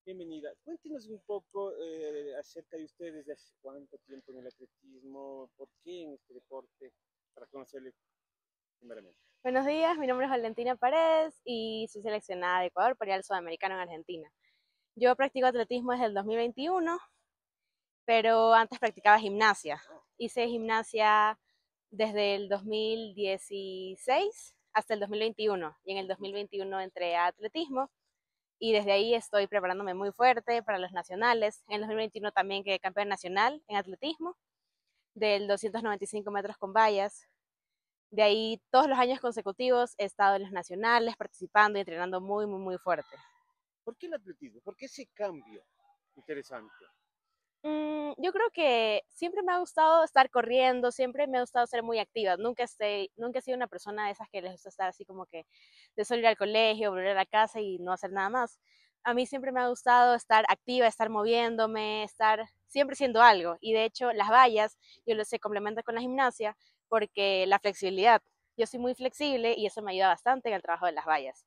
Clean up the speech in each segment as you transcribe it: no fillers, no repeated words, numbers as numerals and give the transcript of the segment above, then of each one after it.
Bienvenida. Cuéntenos un poco acerca de ustedes, desde hace cuánto tiempo en el atletismo, por qué en este deporte, para conocerle primeramente. Buenos días, mi nombre es Valentina Paredes y soy seleccionada de Ecuador para ir al Sudamericano en Argentina. Yo practico atletismo desde el 2021, pero antes practicaba gimnasia. Hice gimnasia desde el 2016 hasta el 2021 y en el 2021 entré a atletismo y desde ahí estoy preparándome muy fuerte para los nacionales. En el 2021 también quedé campeón nacional en atletismo del 295 metros con vallas. De ahí, todos los años consecutivos he estado en los nacionales, participando y entrenando muy fuerte. ¿Por qué el atletismo? ¿Por qué ese cambio interesante? Yo creo que siempre me ha gustado estar corriendo, siempre me ha gustado ser muy activa. Nunca he sido una persona de esas que les gusta estar así como que de solo ir al colegio, volver a la casa y no hacer nada más. A mí siempre me ha gustado estar activa, estar moviéndome, estar siempre haciendo algo. Y de hecho, las vallas, yo lo sé, complementa con la gimnasia porque la flexibilidad. Yo soy muy flexible y eso me ayuda bastante en el trabajo de las vallas.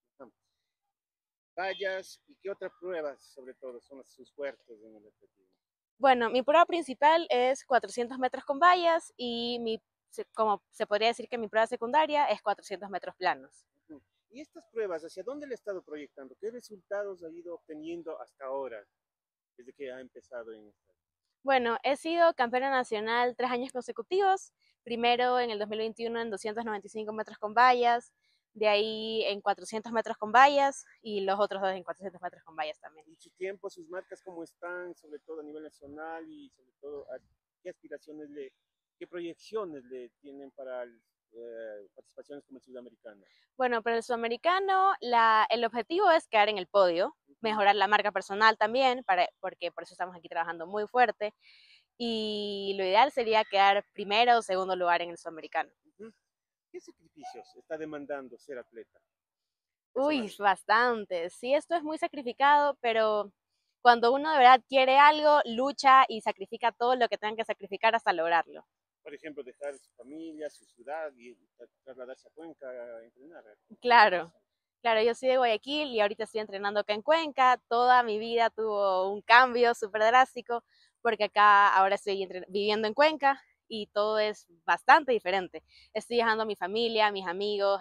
Vallas y qué otras pruebas, sobre todo, son sus fuertes en el atletismo. Bueno, mi prueba principal es 400 metros con vallas y como se podría decir que mi prueba secundaria es 400 metros planos. Y estas pruebas, ¿hacia dónde le ha estado proyectando? ¿Qué resultados ha ido obteniendo hasta ahora, desde que ha empezado en esta? Bueno, he sido campeona nacional 3 años consecutivos, primero en el 2021 en 295 metros con vallas, de ahí en 400 metros con vallas y los otros dos en 400 metros con vallas también. Y su tiempo, sus marcas, cómo están, sobre todo a nivel nacional y sobre todo qué aspiraciones qué proyecciones le tienen para participaciones como el sudamericano. Bueno, para el sudamericano el objetivo es quedar en el podio, mejorar la marca personal también, porque por eso estamos aquí trabajando muy fuerte. Y lo ideal sería quedar primero o segundo lugar en el sudamericano. ¿Qué sacrificios está demandando ser atleta Uy, personal? bastante. Sí, esto es muy sacrificado, pero cuando uno de verdad quiere algo, lucha y sacrifica todo lo que tenga que sacrificar hasta lograrlo. Por ejemplo, dejar su familia, su ciudad y trasladarse a Cuenca a entrenar. Claro, claro, yo soy de Guayaquil y ahorita estoy entrenando acá en Cuenca. Toda mi vida tuvo un cambio súper drástico porque acá ahora estoy viviendo en Cuenca y todo es bastante diferente. Estoy dejando a mi familia, a mis amigos,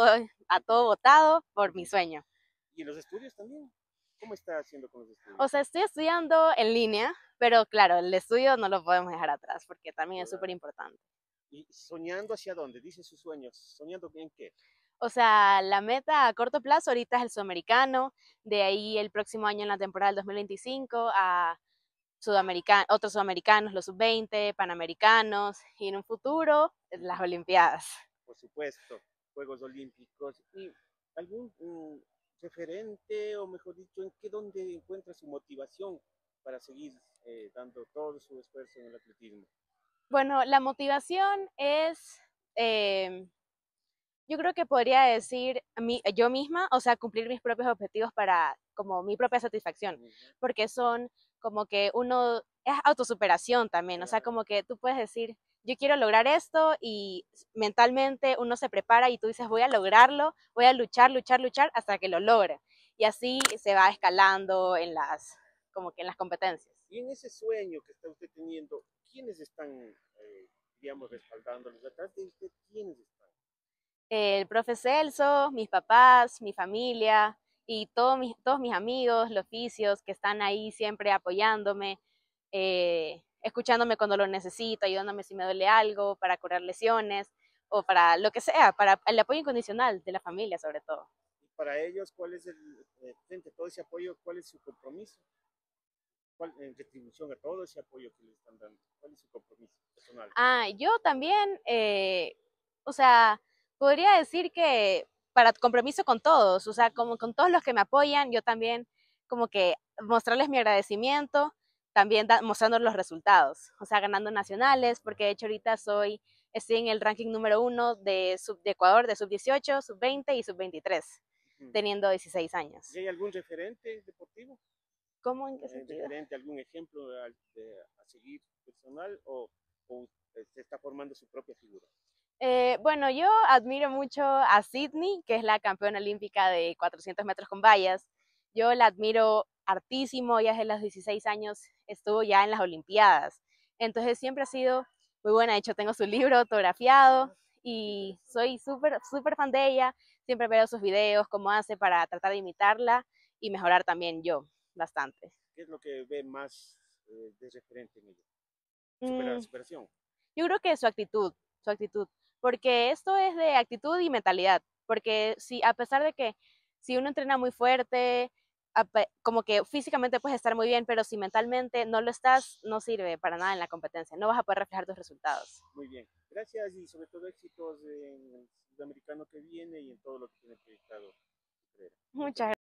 a todo botado por mi sueño. ¿Y los estudios también? ¿Cómo está haciendo con los O estudios? sea, estoy estudiando en línea, pero claro, el estudio no lo podemos dejar atrás porque también es súper Claro. importante. ¿Y soñando hacia dónde? Dice sus sueños. ¿Soñando en qué? O sea, la meta a corto plazo ahorita es el sudamericano, de ahí el próximo año en la temporada del 2025 a otros sudamericanos, los sub-20, panamericanos y en un futuro las olimpiadas. Por supuesto, Juegos Olímpicos. ¿Y algún referente, o mejor dicho, en qué dónde encuentra su motivación para seguir dando todo su esfuerzo en el atletismo? Bueno, la motivación es, eh, yo creo que podría decir yo misma, o sea, cumplir mis propios objetivos para como mi propia satisfacción, Ujú. porque son como que uno, es autosuperación también, o sea, Claro. como que tú puedes decir, yo quiero lograr esto y mentalmente uno se prepara y tú dices, voy a lograrlo, voy a luchar hasta que lo logre. Y así se va escalando como que en las competencias. Y en ese sueño que está usted teniendo, ¿quiénes están, digamos, respaldándolos? ¿Atrás de usted quiénes están? El profe Celso, mis papás, mi familia y todos mis amigos, los oficios que están ahí siempre apoyándome, escuchándome cuando lo necesito, ayudándome si me duele algo, para curar lesiones o para lo que sea, para el apoyo incondicional de la familia sobre todo. Y para ellos, ¿cuál es frente a todo ese apoyo, cuál es su compromiso? ¿Cuál, en retribución a todo ese apoyo que le están dando? ¿Cuál es su compromiso personal? Ah, yo también, o sea, podría decir que para compromiso con todos, o sea, como con todos los que me apoyan, yo también como que mostrarles mi agradecimiento, también mostrando los resultados, o sea, ganando nacionales, porque de hecho ahorita estoy en el ranking número 1 de Ecuador, de sub-18, sub-20 y sub-23, Ujú. teniendo 16 ¿Y años. hay algún referente deportivo? ¿Cómo? ¿En qué sentido? ¿Referente, algún ejemplo a seguir personal o se está formando su propia figura? Bueno, yo admiro mucho a Sydney, que es la campeona olímpica de 400 metros con vallas. Yo la admiro hartísimo, ya desde los 16 años estuvo ya en las Olimpiadas. Entonces siempre ha sido muy buena. De hecho, tengo su libro autografiado y soy súper fan de ella. Siempre veo sus videos, cómo hace para tratar de imitarla y mejorar también yo bastante. ¿Qué es lo que ve más de referente en ella? Mm, Superación. yo creo que su actitud, porque esto es de actitud y mentalidad, porque si a pesar de que si uno entrena muy fuerte, como que físicamente puedes estar muy bien, pero si mentalmente no lo estás, no sirve para nada en la competencia, no vas a poder reflejar tus resultados. Muy bien. Gracias y sobre todo éxitos en el sudamericano que viene y en todo lo que tiene proyectado. Muchas